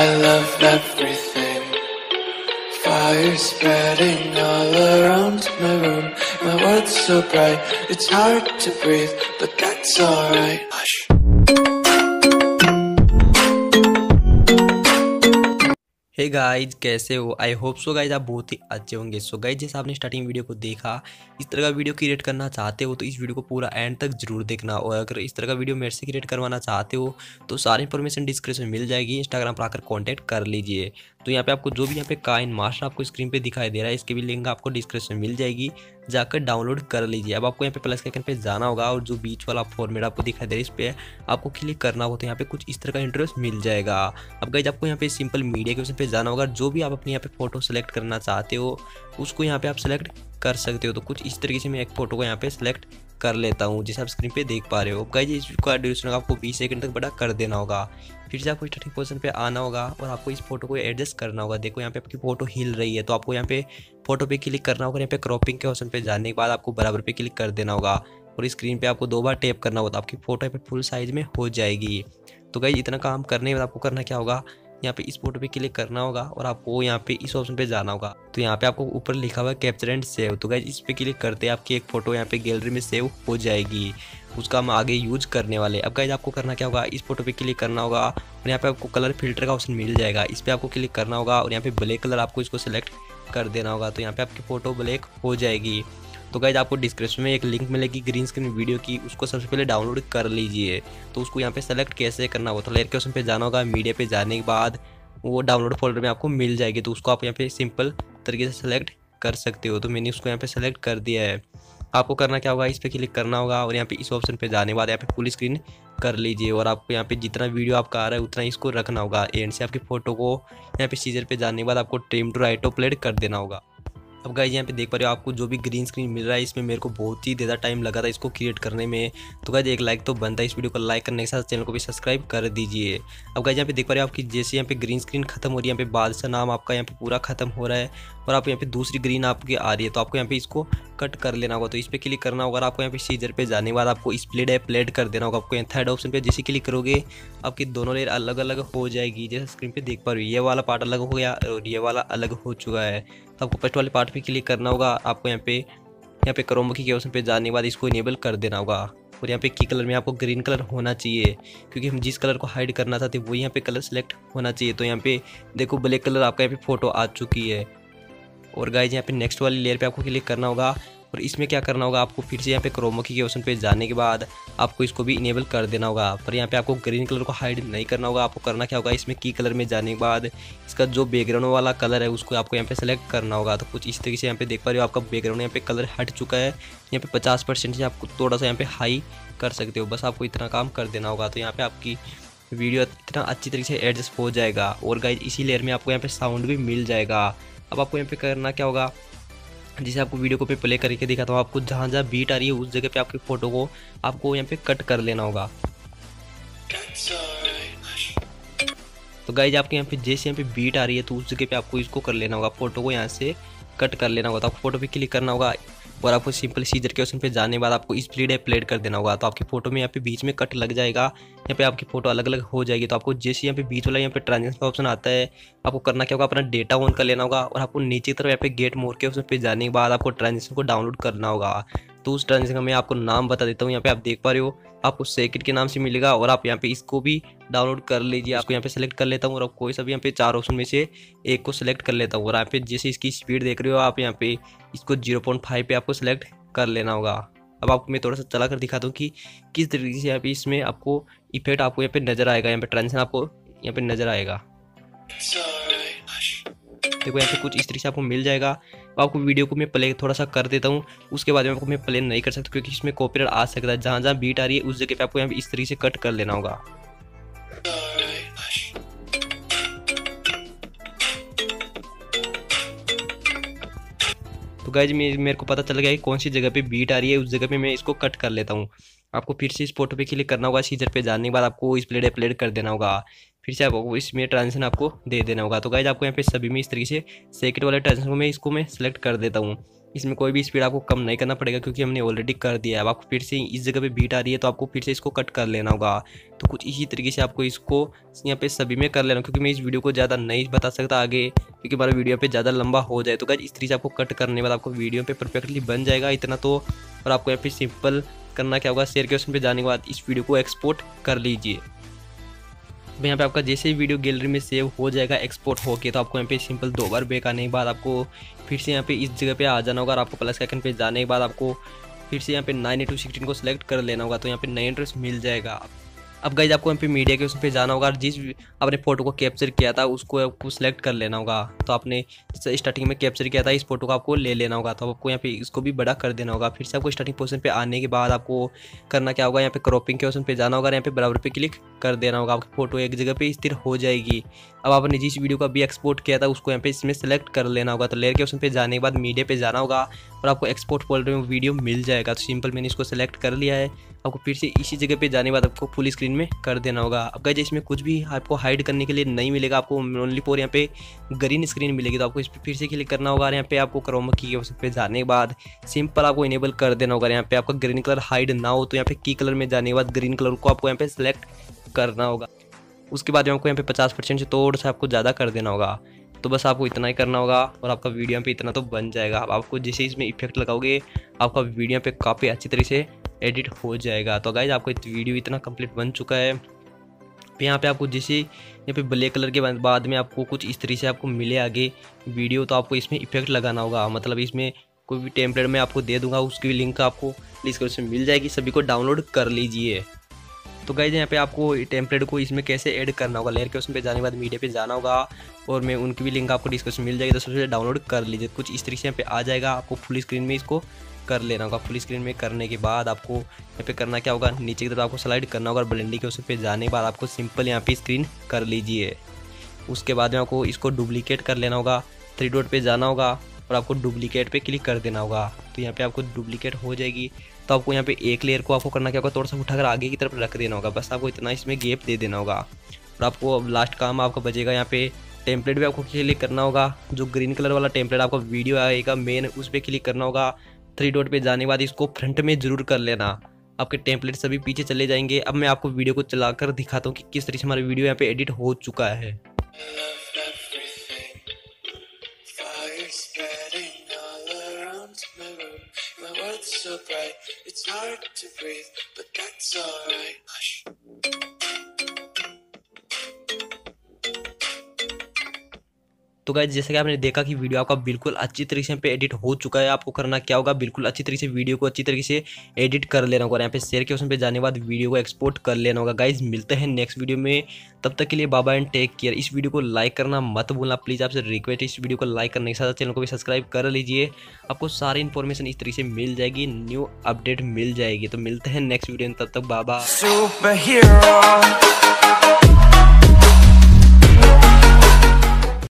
I love everything. Fire spreading all around my room. My world's so bright, it's hard to breathe, but that's alright. Hush. Hey guys, कैसे हो? I hope so guys आप बहुत ही अच्छे होंगे। So guys, जैसे आपने starting video को देखा, इस तरह का वीडियो क्रिएट करना चाहते हो तो इस वीडियो को पूरा एंड तक जरूर देखना। और अगर इस तरह का वीडियो मेरे से क्रिएट करवाना चाहते हो तो सारी इन्फॉर्मेशन डिस्क्रिप्शन में मिल जाएगी। इंस्टाग्राम पर आकर कॉन्टैक्ट कर लीजिए। तो यहाँ पे आपको जो भी यहाँ पे काइन मास्टर आपको स्क्रीन पे दिखाई दे रहा है, इसकी भी लिंक आपको डिस्क्रिप्शन में मिल जाएगी, जाकर डाउनलोड कर लीजिए। अब आपको यहाँ पे प्लस के आइकन पे जाना होगा और जो बीच वाला फॉर्मेट आपको दिखाई दे रहा है, इस पर आपको क्लिक करना होगा। तो यहाँ पे कुछ इस तरह का इंटरव्यू मिल जाएगा। अब गाइज आपको यहाँ पे सिंपल मीडिया के ऑप्शन पे जाना होगा। जो भी आप अपने यहाँ पे फोटो सेलेक्ट करना चाहते हो उसको यहाँ पे आप सेलेक्ट कर सकते हो। तो कुछ इस तरीके से मैं एक फोटो को यहाँ पे सेलेक्ट कर लेता हूँ, जैसे आप स्क्रीन पे देख पा रहे हो। गाइज इसका ड्यूरेशन आपको 20 सेकंड तक बड़ा कर देना होगा। फिर से आपको स्टार्टिंग पोजीशन पे आना होगा और आपको इस फोटो को एडजस्ट करना होगा। देखो यहाँ पे आपकी फोटो हिल रही है, तो आपको यहाँ पे फोटो पे क्लिक करना होगा। यहाँ पे क्रॉपिंग के ऑप्शन पे जाने के बाद आपको बराबर पे क्लिक कर देना होगा और स्क्रीन पे आपको 2 बार टैप करना होगा, तो आपकी फोटो यहाँ पे फुल साइज में हो जाएगी। तो गाइज इतना काम करने के बाद आपको करना क्या होगा, यहाँ पे इस फोटो पे क्लिक करना होगा और आपको यहाँ पे इस ऑप्शन पे जाना होगा। तो यहाँ पे आपको ऊपर लिखा हुआ है कैप्चर एंड सेव। तो गाइज इस पे क्लिक करते हैं आपकी एक फोटो यहाँ पे गैलरी में सेव हो जाएगी। उसका हम आगे यूज करने वाले। अब गाइज आपको करना क्या होगा, इस फोटो पे क्लिक करना होगा और यहाँ पे आपको कलर फिल्टर का ऑप्शन मिल जाएगा। इस पर आपको क्लिक करना होगा और यहाँ पे ब्लैक कलर आपको इसको सिलेक्ट कर देना होगा। तो यहाँ पे आपकी फोटो ब्लैक हो जाएगी। तो गाइज आपको डिस्क्रिप्शन में एक लिंक मिलेगी ग्रीन स्क्रीन वीडियो की, उसको सबसे पहले डाउनलोड कर लीजिए। तो उसको यहाँ पे सेलेक्ट कैसे करना होगा, तो लेयर के ऑप्शन पे जाना होगा। मीडिया पे जाने के बाद वो डाउनलोड फोल्डर में आपको मिल जाएगी। तो उसको आप यहाँ पे सिंपल तरीके से सेलेक्ट कर सकते हो। तो मैंने उसको यहाँ पे सेलेक्ट कर दिया है। आपको करना क्या होगा, इस पर क्लिक करना होगा और यहाँ पे इस ऑप्शन पे जाने के बाद यहाँ पे फुल स्क्रीन कर लीजिए। और आपको यहाँ पे जितना वीडियो आपका आ रहा है उतना इसको रखना होगा। एंड से आपकी फोटो को यहाँ पे सीजर पे जाने के बाद आपको ट्रिम टू राइट अपलोड कर देना होगा। अब गाइज यहाँ पे देख पा रहे हो आपको जो भी ग्रीन स्क्रीन मिल रहा है, इसमें मेरे को बहुत ही ज़्यादा टाइम लगा था इसको क्रिएट करने में। तो गाइज एक लाइक तो बनता है, इस वीडियो को लाइक करने के साथ चैनल को भी सब्सक्राइब कर दीजिए। अब गाइज यहाँ पे देख पा रहे हो आपकी जैसे यहाँ पे ग्रीन स्क्रीन खत्म हो रही है, यहाँ पे बादशाह नाम आपका यहाँ पे पूरा खत्म हो रहा है और आप यहाँ पे दूसरी ग्रीन आपकी आ रही है। तो आपको यहाँ पे इसको कट कर लेना होगा। तो इस पर क्लिक करना होगा और आपको यहाँ पे सीजर पे जाने के बाद आपको स्प्लिट एप्लेट कर देना होगा। आपको यहाँ थर्ड ऑप्शन पे जैसे क्लिक करोगे आपकी दोनों लेयर अलग अलग हो जाएगी। जैसे स्क्रीन पे देख पा रहे हो ये वाला पार्ट अलग हो गया और ये वाला अलग हो चुका है। तो आपको फर्स्ट वाले पार्ट पे क्लिक करना होगा। आपको यहाँ पे क्रोमा की के ऑप्शन पे जाने के बाद इसको इनेबल कर देना होगा। और यहाँ पे की कलर में आपको ग्रीन कलर होना चाहिए, क्योंकि हम जिस कलर को हाइड करना चाहते वो यहाँ पे कलर सेलेक्ट होना चाहिए। तो यहाँ पे देखो ब्लैक कलर आपका यहाँ पे फोटो आ चुकी है। और गाइज यहाँ पे नेक्स्ट वाली लेयर पे आपको क्लिक करना होगा और इसमें क्या करना होगा, आपको फिर से यहाँ पे क्रोमा की के ऑप्शन पे जाने के बाद आपको इसको भी इनेबल कर देना होगा। पर यहाँ पे आपको ग्रीन कलर को हाइड नहीं करना होगा। आपको करना क्या होगा, इसमें की कलर में जाने के बाद इसका जो बैकग्राउंड वाला कलर है उसको आपको यहाँ पे सेलेक्ट करना होगा। तो कुछ इस तरीके से यहाँ पे देख पा रहे हो आपका बैकग्राउंड यहाँ पे कलर हट चुका है। यहाँ पे 50% से आपको थोड़ा सा यहाँ पे हाई कर सकते हो, बस आपको इतना काम कर देना होगा। तो यहाँ पे आपकी वीडियो इतना अच्छी तरीके से एडजस्ट हो जाएगा। और गाइज इसी लेयर में आपको यहाँ पे साउंड भी मिल जाएगा। अब आपको यहाँ पे करना क्या होगा, जिसे आपको वीडियो को पे प्ले करके दिखाता हूँ। आपको जहाँ जहाँ बीट आ रही है उस जगह पे आपकी फ़ोटो को आपको यहाँ पे कट कर लेना होगा। तो गाइज आपके यहाँ पे जैसे यहाँ पे बीट आ रही है तो उस जगह पे आपको इसको कर लेना होगा, फ़ोटो को यहाँ से कट कर लेना होगा। तो आपको फोटो पे क्लिक करना होगा और आपको सिंपल सीजर के ऑप्शन पे जाने के बाद आपको स्प्लिट एप्लेट कर देना होगा। तो आपकी फोटो में यहाँ पे बीच में कट लग जाएगा, यहाँ पे आपकी फोटो अलग अलग हो जाएगी। तो आपको जैसे यहाँ पे बीच वाला यहाँ पे ट्रांजिशन का ऑप्शन आता है, आपको करना क्या होगा, अपना डेटा ऑन कर लेना होगा और आपको नीचे की तरफ यहाँ पे गेट मोर के ऑप्शन पे जाने के बाद आपको ट्रांजिशन को डाउनलोड करना होगा। तो उस ट्रांजिशन का मैं आपको नाम बता देता हूँ। यहाँ पे आप देख पा रहे हो आपको सेकंड के नाम से मिलेगा और आप यहाँ पे इसको भी डाउनलोड कर लीजिए। आपको यहाँ पे सेलेक्ट कर लेता हूँ और कोई सा भी यहाँ पे 4 ऑप्शन में से एक को सिलेक्ट कर लेता हूँ। और यहाँ पे जैसे इसकी स्पीड देख रहे हो आप यहाँ पे इसको 0.5 पे आपको सेलेक्ट कर लेना होगा। अब आपको मैं थोड़ा सा चला कर दिखाता हूँ कि किस तरीके से यहाँ पे इसमें आपको इफेक्ट आपको यहाँ पे नजर आएगा, यहाँ पे ट्रांजिशन आपको यहाँ पे नजर आएगा। देखो यहाँ पे कुछ इस तरीके से आपको मिल जाएगा। अब आपको वीडियो को मैं प्ले थोड़ा सा कर देता हूँ, उसके बाद में आपको मैं प्ले नहीं कर सकता क्योंकि इसमें कॉपीराइट आ सकता है। जहाँ जहाँ बीट आ रही है उस जगह पे आपको यहाँ पे इस तरीके से कट कर लेना होगा। तो गाइज मेरे को पता चल गया कि कौन सी जगह पे बीट आ रही है, उस जगह पे मैं इसको कट कर लेता हूँ। आपको फिर से इस फोटो पे क्लिक करना होगा, सीजर पे जाने के बाद आपको स्प्लिट एप्लेट कर देना होगा। फिर से आपको इसमें ट्रांजिशन आपको दे देना होगा। तो गाइज आपको यहाँ पे सभी में इस तरीके से सेकंड वाले ट्रांजिशन को मैं इसको मैं सेलेक्ट कर देता हूँ। इसमें कोई भी स्पीड आपको कम नहीं करना पड़ेगा क्योंकि हमने ऑलरेडी कर दिया है। अब आपको फिर से इस जगह पे बीट आ रही है तो आपको फिर से इसको कट कर लेना होगा। तो कुछ इसी तरीके से आपको इसको यहाँ पे सभी में कर लेना, क्योंकि मैं इस वीडियो को ज़्यादा नहीं बता सकता आगे, क्योंकि हमारा वीडियो पे ज़्यादा लंबा हो जाए। तो गाइस इस तरीके से आपको कट करने के बाद आपको वीडियो पे परफेक्टली बन जाएगा इतना तो। और आपको यहाँ पे सिंपल करना क्या होगा, शेयर के ऑप्शन पे जाने के बाद इस वीडियो को एक्सपोर्ट कर लीजिए। अब यहाँ पे आपका जैसे ही वीडियो गैलरी में सेव हो जाएगा एक्सपोर्ट होके, तो आपको यहाँ पे सिंपल 2 बार बैक आने के बाद आपको फिर से यहाँ पे इस जगह पे आ जाना होगा। और आपको प्लस के आइकन पे जाने के बाद आपको फिर से यहाँ पे 9:16 को सिलेक्ट कर लेना होगा। तो यहाँ पे नया एड्रेस मिल जाएगा। अब गाइज आपको यहाँ पे मीडिया के उस पे जाना होगा और जिस आपने फोटो को कैप्चर किया था उसको आपको सिलेक्ट कर लेना होगा। तो आपने स्टार्टिंग में कैप्चर किया था इस फोटो को आपको ले लेना होगा। तो आपको यहाँ पे इसको भी बड़ा कर देना होगा। फिर से आपको स्टार्टिंग पोजीशन पे आने के बाद आपको करना क्या होगा, यहाँ पे क्रॉपिंग के ऑप्शन पे जाना होगा, यहाँ पे बराबर पे क्लिक कर देना होगा। आपकी फोटो एक जगह पे स्थिर हो जाएगी। अब आपने जिस वीडियो को अभी एक्सपोर्ट किया था उसको यहाँ पे इसमें सेलेक्ट कर लेना होगा। तो लेयर के ऑप्शन पे जाने के बाद मीडिया पे जाना होगा और आपको एक्सपोर्ट फोल्डर में वीडियो मिल जाएगा। तो सिंपल मैंने इसको सेलेक्ट कर लिया है। आपको फिर से इसी जगह पे जाने के बाद आपको फुल स्क्रीन में कर देना होगा। अब गाइस इसमें कुछ भी आपको हाइड करने के लिए नहीं मिलेगा, आपको ओनली फॉर यहाँ पे ग्रीन स्क्रीन मिलेगी। तो आपको इस पर फिर से क्लिक करना होगा। यहाँ पे आपको क्रोमा की के ऑप्शन पे जाने के बाद सिंपल आपको इनेबल कर देना होगा। यहाँ पे आपका ग्रीन कलर हाइड ना हो तो यहाँ पे की कलर में जाने के बाद ग्रीन कलर को आपको यहाँ पे सेलेक्ट करना होगा। उसके बाद आपको यहाँ पे 50% से थोड़ा सा आपको ज़्यादा कर देना होगा। तो बस आपको इतना ही करना होगा और आपका वीडियो यहाँ पे इतना तो बन जाएगा। अब आपको जैसे इसमें इफेक्ट लगाओगे आपका वीडियो यहाँ पे काफ़ी अच्छी तरीके से एडिट हो जाएगा। तो गाइज आपको वीडियो इतना कंप्लीट बन चुका है। यहाँ पे आपको जैसे यहाँ पे ब्लैक कलर के बाद में आपको कुछ इस तरीके से आपको मिले आगे वीडियो, तो आपको इसमें इफेक्ट लगाना होगा। मतलब इसमें कोई भी टेम्पलेट मैं आपको दे दूंगा, उसकी भी लिंक आपको डिस्क्रिप्शन में मिल जाएगी, सभी को डाउनलोड कर लीजिए। तो गाइज यहाँ पे आपको टेम्पलेट को इसमें कैसे ऐड करना होगा, लेयर के ऑप्शन पे जाने के बाद मीडिया पे जाना होगा और मैं उनकी भी लिंक आपको डिस्क्रिप्शन में मिल जाएगी। तो सबसे डाउनलोड कर लीजिए। कुछ इस तरीके से यहाँ पे आ जाएगा। आपको फुल स्क्रीन में इसको कर लेना होगा। फुल स्क्रीन में करने के बाद आपको यहाँ पे करना क्या होगा, नीचे की तरफ आपको स्लाइड करना होगा और ब्लेंडिंग के ऑप्शन पे जाने के बाद आपको सिंपल यहाँ पे स्क्रीन कर लीजिए। उसके बाद में आपको इसको डुप्लीकेट कर लेना होगा। 3 डॉट पे जाना होगा और आपको डुप्लीकेट पे क्लिक कर देना होगा। तो यहाँ पे आपको डुप्लीकेट हो जाएगी। तो आपको यहाँ पे एक लेयर को आपको करना क्या होगा, थोड़ा सा उठाकर आगे की तरफ रख देना होगा। बस आपको इतना इसमें गैप दे देना होगा। और आपको अब लास्ट काम आपका बचेगा, यहाँ पे टेम्पलेट भी आपको क्लिक करना होगा। जो ग्रीन कलर वाला टेम्पलेट आपका वीडियो आएगा मेन, उस पर क्लिक करना होगा। 3 डॉट पे जाने के बाद इसको फ्रंट में जरूर कर लेना। आपके टेम्पलेट सभी पीछे चले जाएंगे। अब मैं आपको वीडियो को चलाकर दिखाता हूँ कि किस तरीके से हमारा वीडियो यहाँ पे एडिट हो चुका है। So bright, it's hard to breathe, but that's alright. Hush. तो गाइस जैसे कि आपने देखा कि वीडियो आपका बिल्कुल अच्छी तरीके से पे एडिट हो चुका है। आपको करना क्या होगा, बिल्कुल अच्छी तरीके से वीडियो को अच्छी तरीके से एडिट कर लेना होगा। यहाँ पे शेयर के ऑप्शन पे जाने के बाद वीडियो को एक्सपोर्ट कर लेना होगा। गाइस मिलते हैं नेक्स्ट वीडियो में, तब तक के लिए bye bye and take care. इस वीडियो को लाइक करना मत भूलना प्लीज़, आपसे रिक्वेस्ट है। इस वीडियो को लाइक करने के साथ चैनल को भी सब्सक्राइब कर लीजिए। आपको सारी इन्फॉर्मेशन इस तरीके से मिल जाएगी, न्यू अपडेट मिल जाएगी। तो मिलते हैं नेक्स्ट वीडियो में, तब तक बाय बाय।